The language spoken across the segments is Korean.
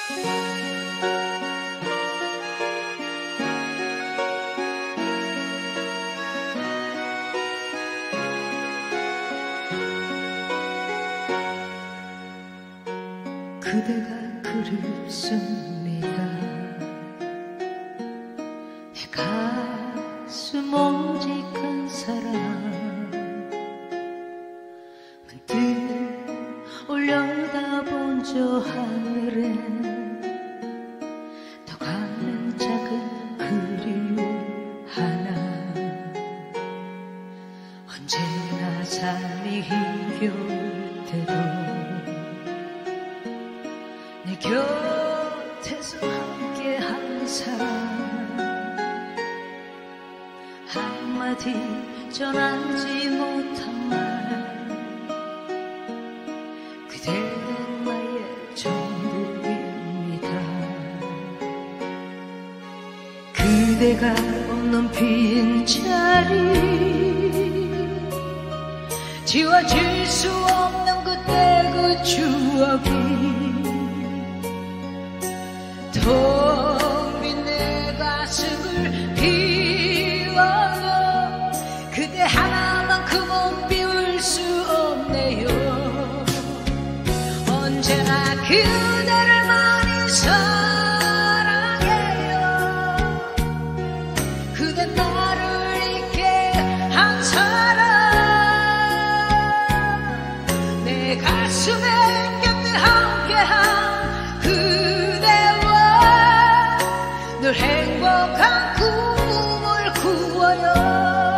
그대가 그립습니다. 내 가슴 오직한 사랑 문득 올려다본 저 하늘에 떠가는 작은 그리움 하나 언제나 잠이 힘겨울 때도 내 곁에서 함께한 사람 한마디 전하지 못한 말 그대는 나의 전부입니다. 그대가 없는 빈자리 지워질 수 없는 그때 그 추억이 텅 빈 내 가슴을 비워도 그대 하나만큼은 비울 수 없네요. 언제나 그대를 많이 사랑해요. 그대 나를 잊게 한 사람 내 가슴에 곁에 함께한 그대와 늘 행복한 꿈을 꾸어요.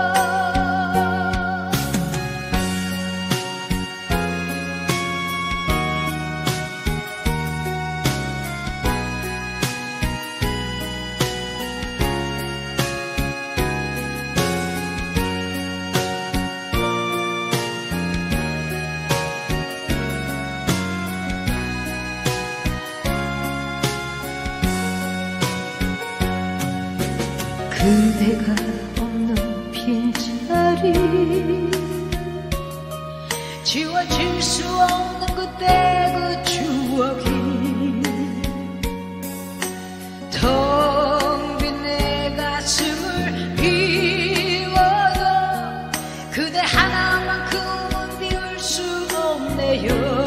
그대가 없는 빈자리 지워질 수 없는 그때 그 추억이 텅 빈 내 가슴을 비워도 그대 하나만큼은 비울 수 없네요.